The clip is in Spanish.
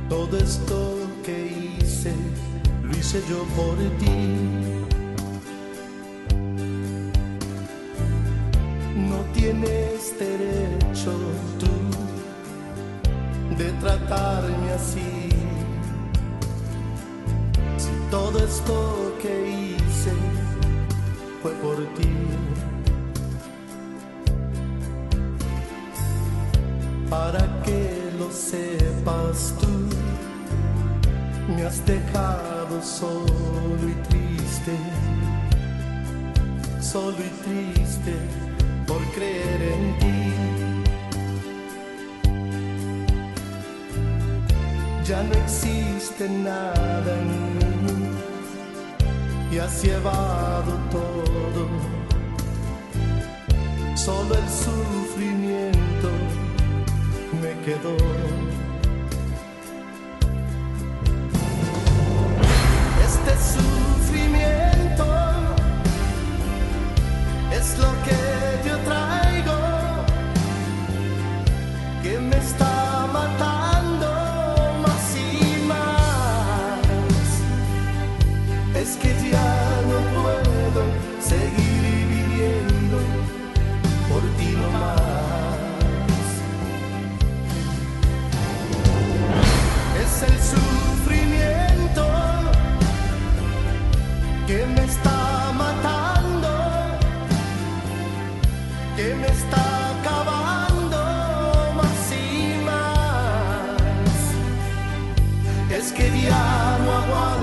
Todo esto que hice, lo hice yo por ti. No tienes derecho tú de tratarme así. Si todo esto que hice fue por ti, para que lo sepas tú, me has dejado solo y triste por creer en ti. Ya no existe nada en mí y has llevado todo, solo el sufrimiento me quedó. Este sufrimiento es lo que yo traigo, que me está matando más y más. Es que ya no puedo seguir viviendo por ti nomás. Es el sufrimiento que me está matando, que me está acabando más y más. Es que ya no aguanto